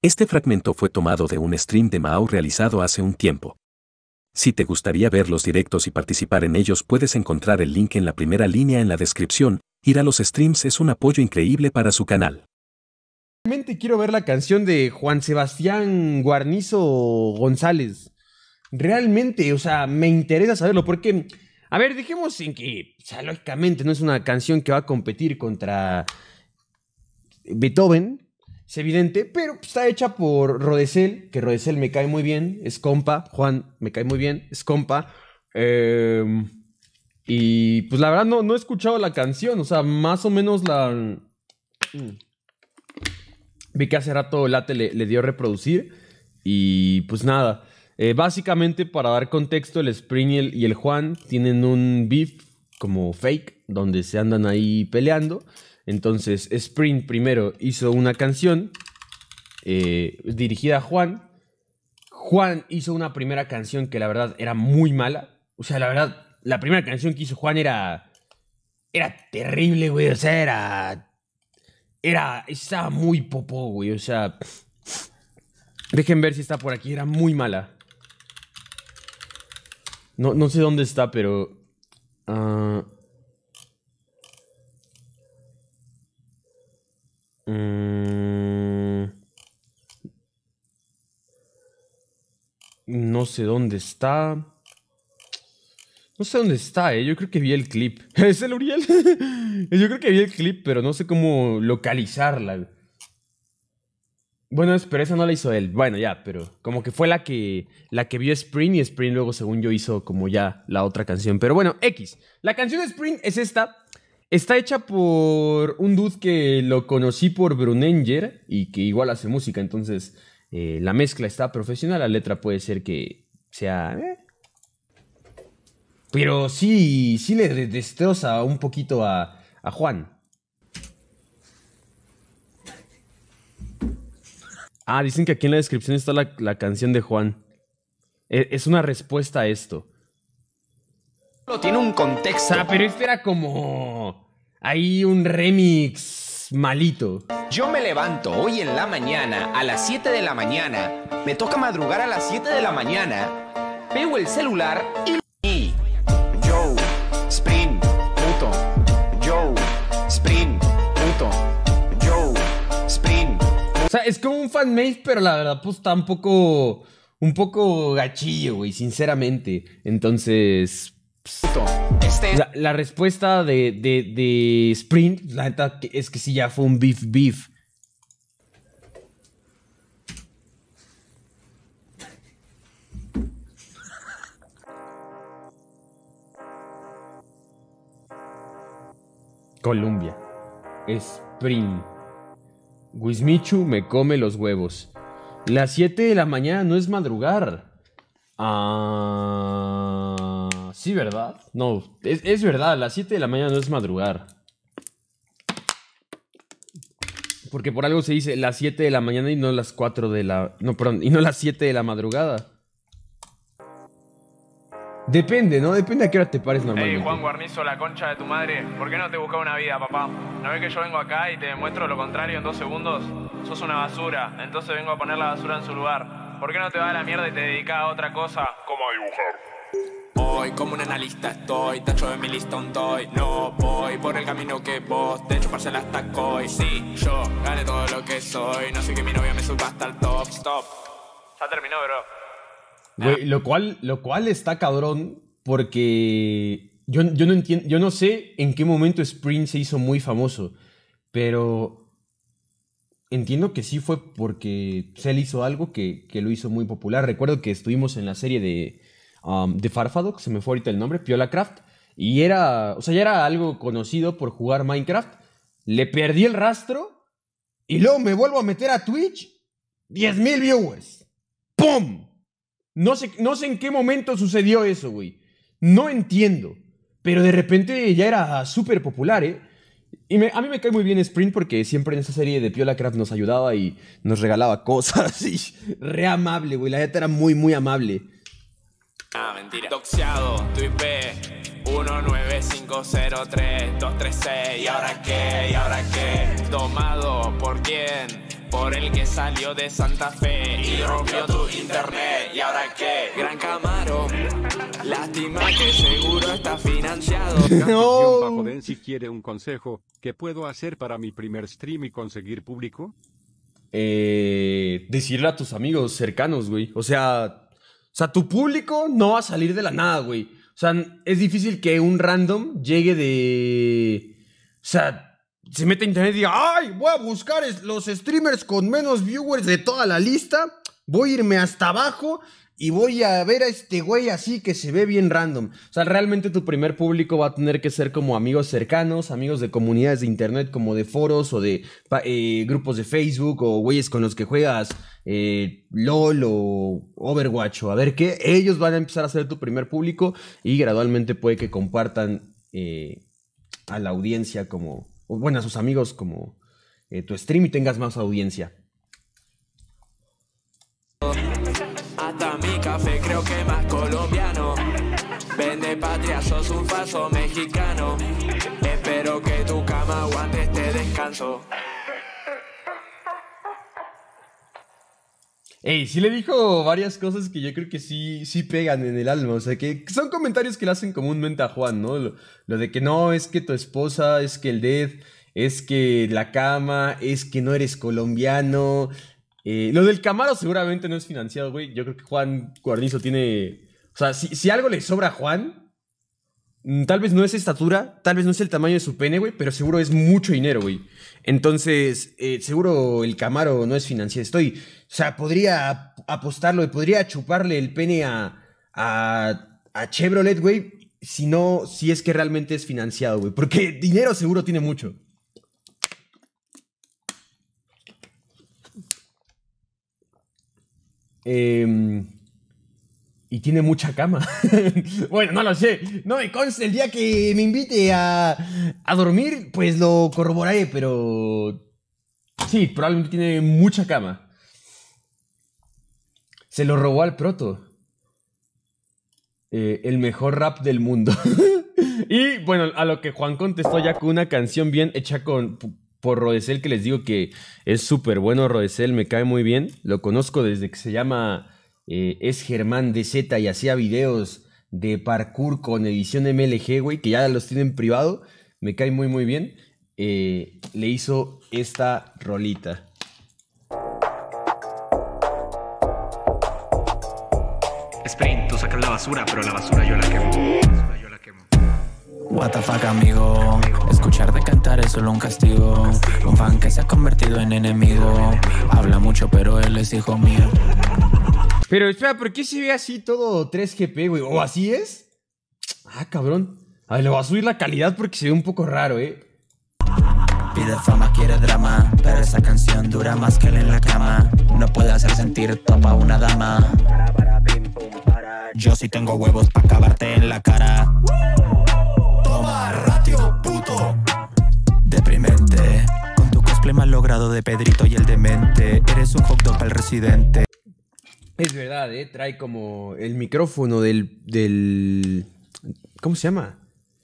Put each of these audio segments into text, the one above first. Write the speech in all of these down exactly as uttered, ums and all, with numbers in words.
Este fragmento fue tomado de un stream de Mao realizado hace un tiempo. Si te gustaría ver los directos y participar en ellos, puedes encontrar el link en la primera línea en la descripción. Ir a los streams es un apoyo increíble para su canal. Realmente quiero ver la canción de Juan Sebastián Guarnizo González. Realmente, o sea, me interesa saberlo porque, a ver, dejemos en que, o sea, lógicamente no es una canción que va a competir contra Beethoven, es evidente, pero está hecha por Rodesel, que Rodesel me cae muy bien, es compa. Juan me cae muy bien, es compa. Eh, y pues la verdad no, no he escuchado la canción, o sea, más o menos la... Mm. Vi que hace rato Late le, le dio a reproducir y pues nada. Eh, básicamente, para dar contexto, el Spring y el, y el Juan tienen un beef como fake, donde se andan ahí peleando. Entonces, Spring primero hizo una canción eh, dirigida a Juan. Juan hizo una primera canción que la verdad era muy mala. O sea, la verdad, la primera canción que hizo Juan era... Era terrible, güey. O sea, era... Era... Estaba muy popó, güey. O sea... Dejen ver si está por aquí. Era muy mala. No, no sé dónde está, pero... Uh, um, no sé dónde está. No sé dónde está, eh. Yo creo que vi el clip. ¿Es el Uriel? Yo creo que vi el clip, pero no sé cómo localizarla. Bueno, pero esa no la hizo él. Bueno, ya, pero como que fue la que la que vio Spring y Spring luego, según yo, hizo como ya la otra canción. Pero bueno, X. La canción de Spring es esta. Está hecha por un dude que lo conocí por Brunenger y que igual hace música. Entonces, eh, la mezcla está profesional. La letra puede ser que sea... Eh. Pero sí, sí le destroza un poquito a, a Juan. Ah, dicen que aquí en la descripción está la, la canción de Juan. Es, es una respuesta a esto. Tiene un contexto. O sea, pero este era como... Ahí un remix malito. Yo me levanto hoy en la mañana a las siete de la mañana. Me toca madrugar a las siete de la mañana. Pego el celular y... y yo, Spring, puto. Yo, Spring, puto. Yo, Spring. O sea, es como un fanmade, pero la verdad, pues está un poco... Un poco gachillo, güey, sinceramente. Entonces... Puto. Este... La, la respuesta de, de, de Spring, la neta, es que sí ya fue un beef beef. Colombia. Spring. Wismichu me come los huevos. Las siete de la mañana no es madrugar. Ah... Sí, ¿verdad? No, es, es verdad, las siete de la mañana no es madrugar. Porque por algo se dice las siete de la mañana y no las cuatro de la... No, perdón, y no las siete de la madrugada. Depende, ¿no? Depende a qué hora te pares normalmente. Hey, Juan Guarnizo, la concha de tu madre. ¿Por qué no te buscas una vida, papá? ¿No ves que yo vengo acá y te demuestro lo contrario en dos segundos? Sos una basura, entonces vengo a poner la basura en su lugar. ¿Por qué no te vas a la mierda y te dedicas a otra cosa? Como a dibujar. Hoy como un analista estoy, tacho de mi lista un toy. No voy por el camino que vos, de chuparse las tacoy. Sí, yo gané todo lo que soy, no sé que mi novia me suba hasta el top. Stop. Ya terminó, bro. Güey, lo cual, lo cual está cabrón porque yo, yo no entiendo, yo no sé en qué momento Spring se hizo muy famoso, pero entiendo que sí fue porque él hizo algo que, que lo hizo muy popular. Recuerdo que estuvimos en la serie de, um, de Farfadok, se me fue ahorita el nombre, Piolacraft, y era, o sea, ya era algo conocido por jugar Minecraft. Le perdí el rastro y luego me vuelvo a meter a Twitch, diez mil viewers. ¡Pum! No sé, no sé en qué momento sucedió eso, güey. No entiendo. Pero de repente ya era súper popular, ¿eh? Y me, a mí me cae muy bien Sprint porque siempre en esa serie de Piolacraft nos ayudaba y nos regalaba cosas. Y re amable, güey. La neta era muy, muy amable. Ah, mentira. Doxeado, tu I P uno nueve cinco cero tres dos tres seis. ¿Y ahora qué? ¿Y ahora qué? Tomado, ¿por quién? por el que salió de Santa Fe y rompió tu internet. ¿Y ahora qué? Gran Camaro, lástima que seguro está financiado. No. Bajo Den, si quiere un consejo, ¿qué puedo hacer para mi primer stream y conseguir público? Eh, decirle a tus amigos cercanos, güey. O sea, o sea, tu público no va a salir de la nada, güey. O sea, es difícil que un random llegue de... O sea, se mete a internet y diga, ¡ay! Voy a buscar los streamers con menos viewers de toda la lista. Voy a irme hasta abajo y voy a ver a este güey así que se ve bien random. O sea, realmente tu primer público va a tener que ser como amigos cercanos, amigos de comunidades de internet, como de foros o de eh, grupos de Facebook o güeyes con los que juegas eh, LOL o Overwatch o a ver qué. Ellos van a empezar a ser tu primer público y gradualmente puede que compartan eh, a la audiencia como, o bueno, a sus amigos como eh, tu stream y tengas más audiencia. Hasta mi café creo que más colombiano. Vende patria, sos un falso mexicano. Espero que tu cama aguante este descanso. Ey, sí le dijo varias cosas que yo creo que sí, sí pegan en el alma. O sea, que son comentarios que le hacen comúnmente a Juan, ¿no? Lo, lo de que no, es que tu esposa, es que el dead, es que la cama, es que no eres colombiano. Eh, lo del Camaro seguramente no es financiado, güey. Yo creo que Juan Guarnizo tiene... O sea, si, si algo le sobra a Juan, tal vez no es estatura, tal vez no es el tamaño de su pene, güey, pero seguro es mucho dinero, güey. Entonces, eh, seguro el Camaro no es financiado. Estoy... O sea, podría apostarlo y podría chuparle el pene a, a, a Chevrolet, güey, si no, si es que realmente es financiado, güey. Porque dinero seguro tiene mucho. Eh, y tiene mucha cama. Bueno, no lo sé. No me consta. El día que me invite a, a dormir, pues lo corroboraré, pero... Sí, probablemente tiene mucha cama. Se lo robó al Proto. Eh, el mejor rap del mundo. Y bueno, a lo que Juan contestó ya con una canción bien hecha con... por Rodesel, que les digo que es súper bueno. Rodesel me cae muy bien. Lo conozco desde que se llama eh, Es Germán D Z y hacía videos de parkour con edición M L G, güey, que ya los tienen privado. Me cae muy muy bien. Eh, le hizo esta rolita. Sprint, tú sacas la basura, pero la basura yo la quemo. La basura yo la quemo. What the fuck, amigo. Escucharte cantar es solo un castigo. Un fan que se ha convertido en enemigo. Habla mucho, pero él es hijo mío. Pero espera, ¿por qué se ve así todo tres G P, güey? ¿O así es? Ah, cabrón. A ver, le voy a subir la calidad porque se ve un poco raro, eh. Pide fama, quiere drama, pero esa canción dura más que él en la cama. No puede hacer sentir top a una dama. Yo sí tengo huevos para acabarte en la cara. Toma, ratio, puto. Deprimente. Con tu cosplay mal logrado de Pedrito y el demente. Eres un hot dog para el residente. Es verdad, eh. Trae como el micrófono del... del... ¿Cómo se llama?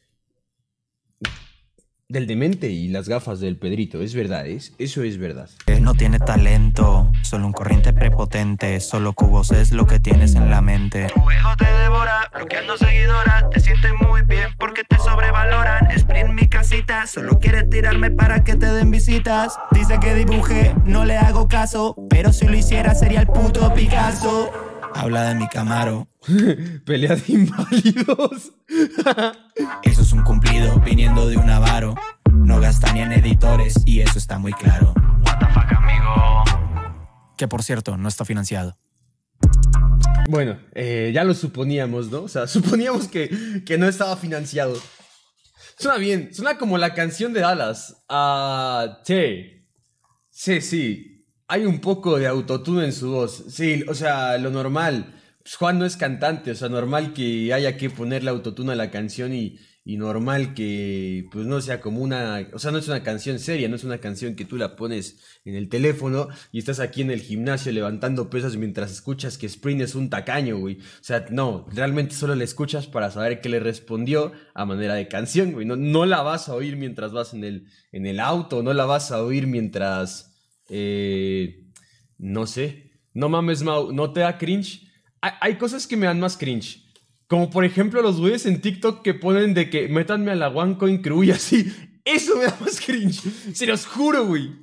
Del demente y las gafas del Pedrito. Es verdad, es, eso es verdad. No tiene talento, solo un corriente prepotente. Solo cubos es lo que tienes en la mente. Tu ego te devora, bloqueando seguidora. Te sientes muy bien porque te sobrevaloran. Sprint mi casita, solo quiere tirarme para que te den visitas. Dice que dibuje, no le hago caso, pero si lo hiciera sería el puto Picasso. Habla de mi Camaro. Pelea de inválidos. Eso es un cumplido viniendo de un avaro. No gasta ni en editores y eso está muy claro. What the fuck, amigo. Que por cierto, no está financiado. Bueno, eh, ya lo suponíamos, ¿no? O sea, suponíamos que, que no estaba financiado. Suena bien, suena como la canción de Dallas. Ah, sí. Sí, sí. Hay un poco de autotune en su voz. Sí, o sea, lo normal. Pues Juan no es cantante, o sea, normal que haya que ponerle autotune a la canción y, y normal que, pues no sea como una... O sea, no es una canción seria, no es una canción que tú la pones en el teléfono y estás aquí en el gimnasio levantando pesas mientras escuchas que Sprint es un tacaño, güey. O sea, no, realmente solo le escuchas para saber qué le respondió a manera de canción, güey. No, no la vas a oír mientras vas en el, en el auto, no la vas a oír mientras... Eh, no sé. No mames, Mau, ¿no te da cringe? Hay, hay cosas que me dan más cringe. Como por ejemplo los güeyes en TikTok que ponen de que métanme a la OneCoin Crew y así. Eso me da más cringe. Se los juro, güey.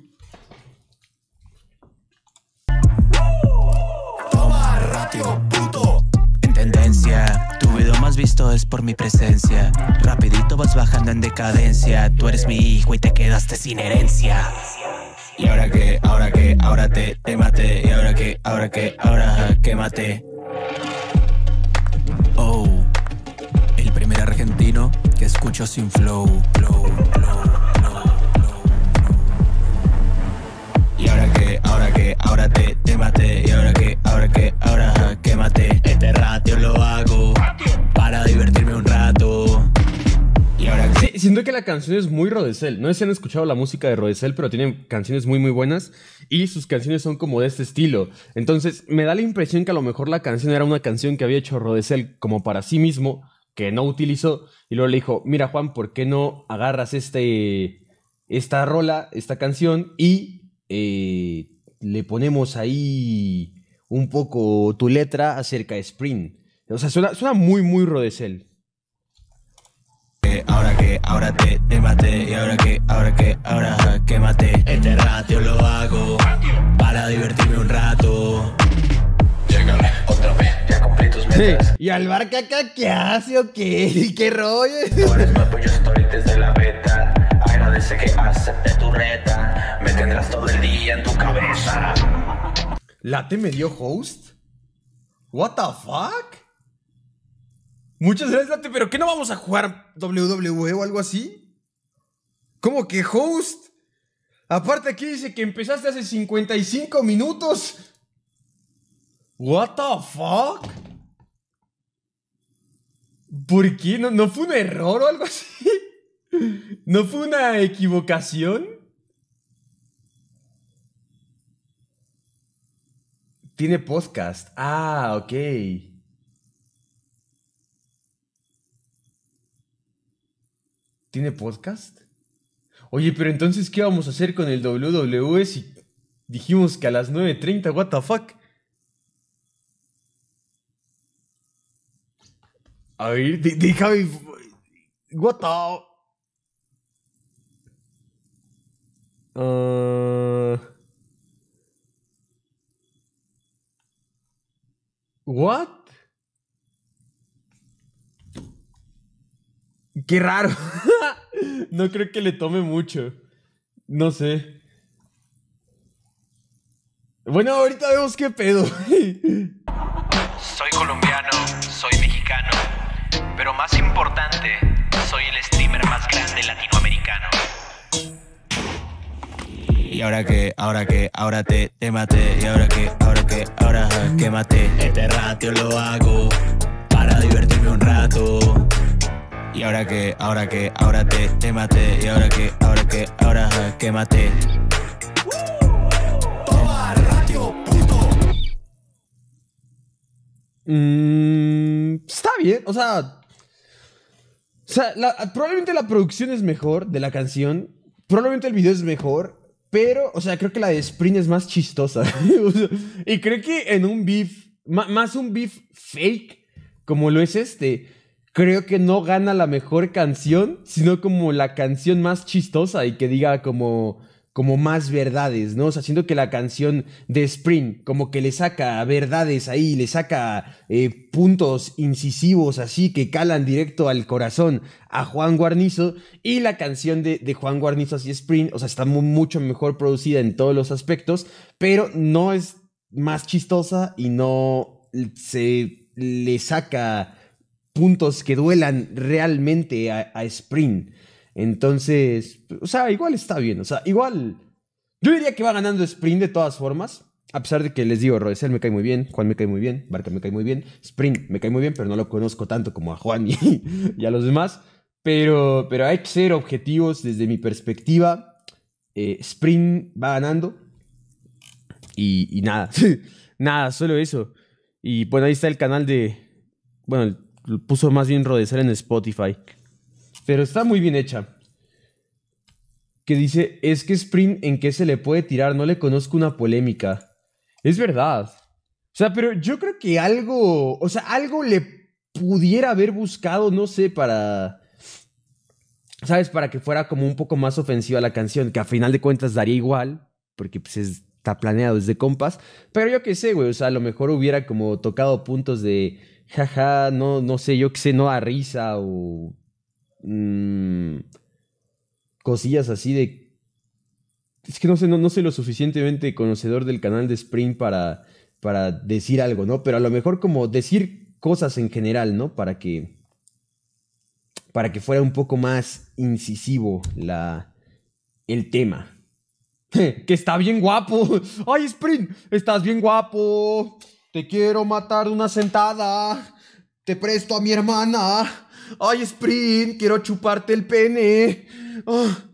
Toma ratio, puto. En tendencia, tu video más visto es por mi presencia. Rapidito vas bajando en decadencia. Tú eres mi hijo y te quedaste sin herencia. Y ahora que, ahora que, ahora te, te maté. Y ahora que, ahora que, ahora que maté. Oh, el primer argentino que escucho sin flow, flow, flow, flow, flow. Y ahora que, ahora que, ahora te, te maté. Y ahora que, ahora que, ahora que maté. Este ratio lo hago para divertirme un rato. Y ahora que... Sí, siento que la canción es muy Rodesel. No sé si han escuchado la música de Rodesel, pero tienen canciones muy muy buenas y sus canciones son como de este estilo. Entonces me da la impresión que a lo mejor la canción era una canción que había hecho Rodesel como para sí mismo, que no utilizó, y luego le dijo, mira Juan, ¿por qué no agarras este, esta rola, esta canción y eh, le ponemos ahí un poco tu letra acerca de Spring? O sea, suena, suena muy muy Rodesel. Ahora que, ahora te, te maté. Y ahora que, ahora que, ahora que maté. Este ratio lo hago para divertirme un rato. Llegale otra vez, ya cumplí tus metas. Sí. ¿Y al bar caca qué hace o qué? ¿Qué rollo? Tú eres nuevo, yo estoy desde la beta. Agradece que acepte tu reta. Me tendrás todo el día en tu cabeza. ¿Late me dio host? ¿What the fuck? Muchas gracias, Late, pero ¿qué no vamos a jugar W W E o algo así? ¿Cómo que host? Aparte aquí dice que empezaste hace cincuenta y cinco minutos. What the fuck? ¿Por qué? ¿No, no fue un error o algo así? ¿No fue una equivocación? Tiene podcast. Ah, ok. ¿Tiene podcast? Oye, pero entonces, ¿qué vamos a hacer con el W W E si dijimos que a las nueve treinta? What the fuck? A ver, de- déjame... What the... Uh... What? Qué raro. No creo que le tome mucho. No sé. Bueno, ahorita vemos qué pedo. Soy colombiano, soy mexicano, pero más importante, soy el streamer más grande latinoamericano. Y ahora que, ahora que, ahora te, te maté. Y ahora que, ahora que, ahora que maté. Este ratio lo hago para divertirme un rato. Y ahora que, ahora que, ahora te, te maté. Y ahora que, ahora que, ahora que maté. Toma ratio, puto. Mm, está bien, o sea... O sea, la- probablemente la producción es mejor de la canción. Probablemente el video es mejor. Pero, o sea, creo que la de Spring es más chistosa. O sea, y creo que en un beef, ma- más un beef fake, como lo es este, creo que no gana la mejor canción, sino como la canción más chistosa y que diga como, como más verdades, ¿no? O sea, siento que la canción de Spring como que le saca verdades ahí, le saca eh, puntos incisivos así que calan directo al corazón a Juan Guarnizo, y la canción de, de Juan Guarnizo así Spring, o sea, está mu- mucho mejor producida en todos los aspectos, pero no es más chistosa y no se le saca puntos que duelan realmente a, a Spring. Entonces, o sea, igual está bien. O sea, igual. Yo diría que va ganando Spring de todas formas. A pesar de que les digo, Rodesel me cae muy bien, Juan me cae muy bien, Barca me cae muy bien, Spring me cae muy bien, pero no lo conozco tanto como a Juan y, y a los demás. Pero, pero hay que ser objetivos desde mi perspectiva. Eh, Spring va ganando. Y, y nada. Nada, solo eso. Y bueno, ahí está el canal de. Bueno, lo puso más bien Rodesel en Spotify. Pero está muy bien hecha. que dice, es que Sprint, ¿en qué se le puede tirar? No le conozco una polémica. Es verdad. O sea, pero yo creo que algo, o sea, algo le pudiera haber buscado, no sé, para, ¿sabes? Para que fuera como un poco más ofensiva la canción, que a final de cuentas daría igual, porque pues está planeado desde compas. Pero yo qué sé, güey, o sea, a lo mejor hubiera como tocado puntos de, jaja, no, no sé, yo qué sé, no da risa o... Mmm, cosillas así de... Es que no sé, no, no soy lo suficientemente conocedor del canal de Sprint para, para decir algo, ¿no? Pero a lo mejor como decir cosas en general, ¿no? Para que... Para que fuera un poco más incisivo la, el tema. Que está bien guapo. ¡Ay, Sprint! Estás bien guapo. Te quiero matar de una sentada. Te presto a mi hermana. ¡Ay, Sprint! Quiero chuparte el pene. Oh.